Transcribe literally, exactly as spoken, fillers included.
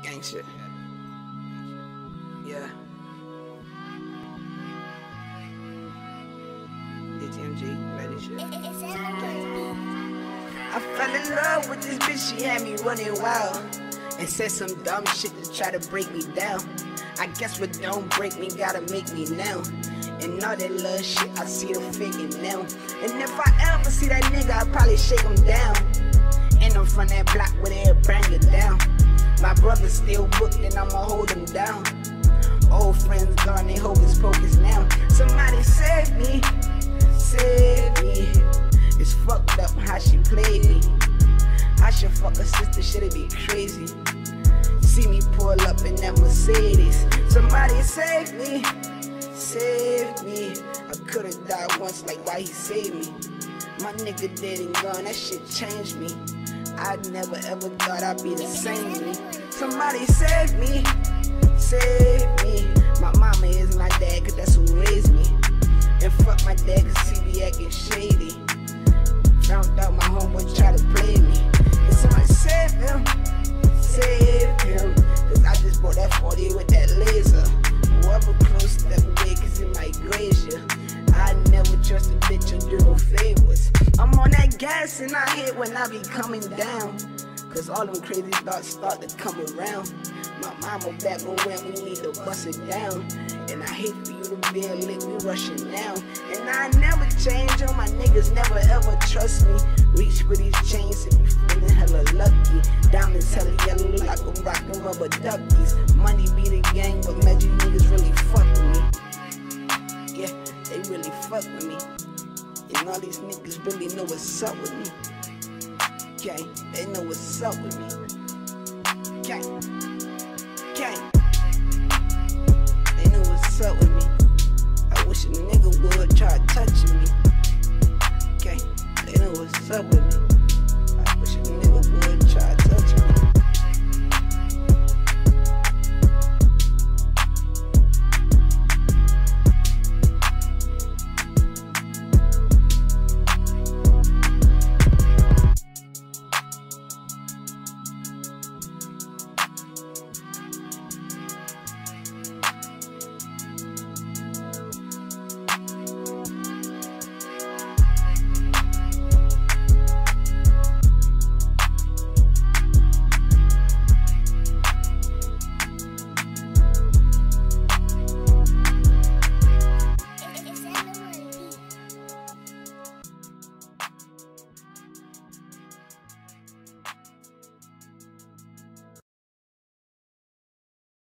Gang shit. Yeah. H M G, ready shit. I fell in love with this bitch, she had me running wild. And said some dumb shit to try to break me down. I guess what don't break me gotta make me now. And all that little shit, I see the figure now. And if I ever see that nigga, I'll probably shake him down. And I'm from that block where they'll bring it down. My brother's still booked and I'ma hold him down. Old friends gone, they hocus pocus now. Somebody save me, save me. It's fucked up how she played me. I should fuck her sister, shit, it be crazy. See me pull up in that Mercedes. Somebody save me, save me. I could've died once, like why he saved me. My nigga dead and gone, that shit changed me. I never ever thought I'd be the same me. Somebody save me, save me. My mama is my dad, cause that's who raised me. And fuck my dad, cause he be acting shady. Found out my homeboy tried to play me. And somebody save him, save him. Cause I just bought that forty with that laser. Whoever close, step away, cause it might graze you. I never trust a bitch or do no favors. I'm on that gas and I hit when I be coming down. Cause all them crazy thoughts start to come around. My mama back when we need to bust it down. And I hate for you to be a lick, we rushing now. And I never change on my niggas, never ever trust me. Reach for these chains and be feeling hella lucky. Diamonds hella yellow like I'm rockin' rubber duckies. Money be the gang, but magic niggas really fuck with me. Yeah, they really fuck with me. And all these niggas really know what's up with me. Okay, they know what's up with me. Okay.